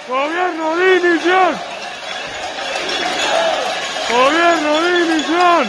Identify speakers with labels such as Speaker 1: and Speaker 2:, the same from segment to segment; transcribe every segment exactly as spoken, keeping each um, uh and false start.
Speaker 1: Gobierno de dimisión. Gobierno de dimisión.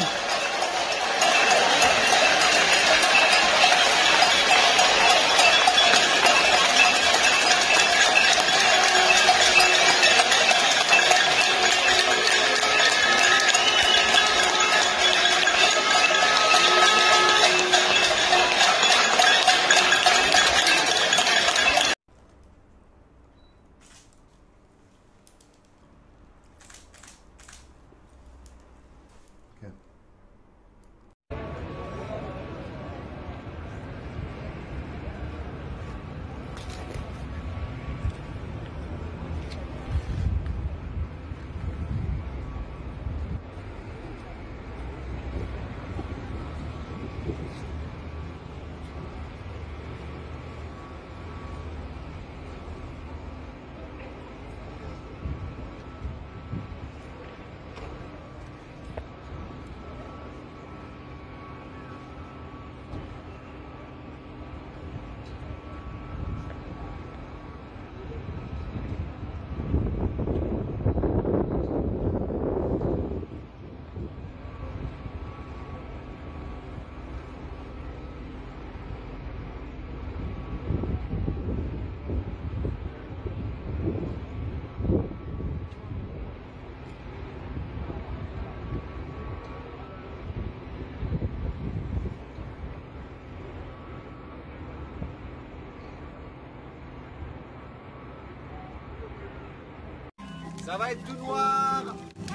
Speaker 2: Ça va être tout noir.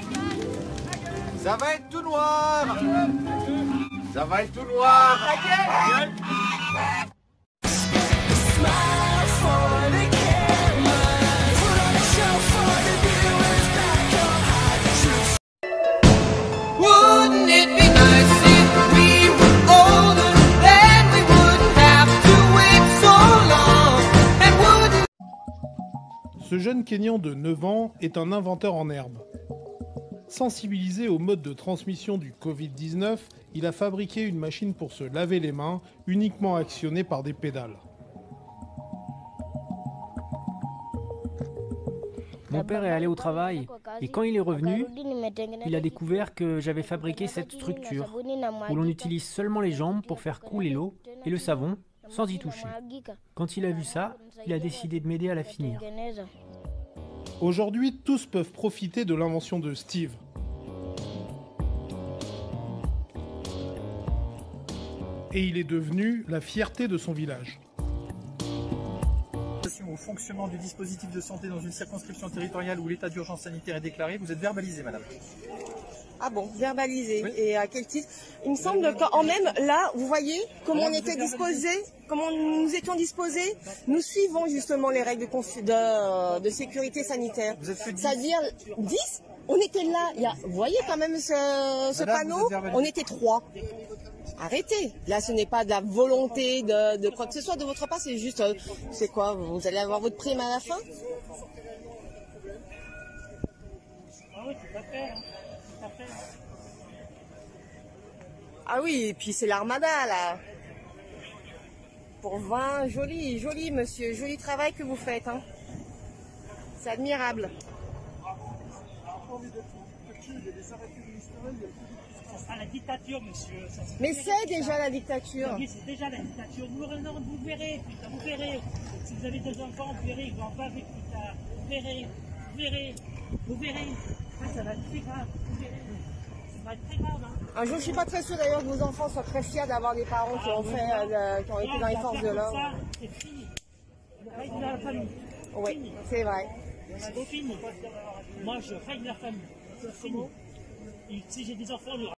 Speaker 2: Ça va être tout noir. Ça va être tout noir.
Speaker 3: Wouldn't it be nice if we were older, then we wouldn't have to wait so long, and wouldn't...
Speaker 4: Ce jeune Kényan de neuf ans est un inventeur en herbe. Sensibilisé au mode de transmission du Covid dix-neuf, il a fabriqué une machine pour se laver les mains, uniquement actionnée par des pédales.
Speaker 5: Mon père est allé au travail et quand il est revenu, il a découvert que j'avais fabriqué cette structure où l'on utilise seulement les jambes pour faire couler l'eau et le savon sans y toucher. Quand il a vu ça, il a décidé de m'aider à la finir.
Speaker 4: Aujourd'hui, tous peuvent profiter de l'invention de Steve. Et il est devenu la fierté de son village.
Speaker 6: Au fonctionnement du dispositif de santé dans une circonscription territoriale où l'état d'urgence sanitaire est déclaré, vous êtes verbalisé, madame.
Speaker 7: Ah bon, verbalisé.
Speaker 6: Oui.
Speaker 7: Et à quel titre? Il me semble qu'en même, là, vous voyez comment on était disposés, comment nous étions disposés. Nous suivons justement les règles de, confi- de, de sécurité sanitaire.
Speaker 6: Vous êtes que dix.
Speaker 7: C'est-à-dire dix. On était là. Il y a, vous voyez quand même ce, ce
Speaker 6: Madame,
Speaker 7: panneau.
Speaker 6: vous êtes verbalisé.
Speaker 7: On était trois. Arrêtez. Là, ce n'est pas de la volonté de, de quoi que ce soit de votre part. C'est juste, euh, c'est quoi? Vous allez avoir votre prime à la fin?
Speaker 8: Ah oui, tout à fait. Hein. Tout à fait.
Speaker 7: Ah oui, et puis c'est l'armada là. Pour vingt, joli, joli monsieur, joli travail que vous faites. Hein. C'est admirable.
Speaker 8: Ça sera la dictature, monsieur. Ça sera
Speaker 7: Mais
Speaker 8: déjà
Speaker 7: c'est déjà la dictature.
Speaker 8: Oui, c'est déjà la dictature. Vous, non, vous verrez, putain, vous verrez. Si vous avez des enfants, vous verrez, ils vont en baver plus tard. Vous verrez, vous verrez, vous verrez. Ça, ça va être très grave. Vous verrez. Ça va être très grave. Hein.
Speaker 7: Un jour, je suis pas très sûre d'ailleurs que vos enfants soient très fiers d'avoir des parents qui ont fait, euh, qui ont été dans les forces de l'ordre.
Speaker 8: C'est fini. Règle la famille.
Speaker 7: Oui, c'est vrai.
Speaker 8: C'est fini. Moi, je règle la famille. C'est fini. Et si j'ai des enfants,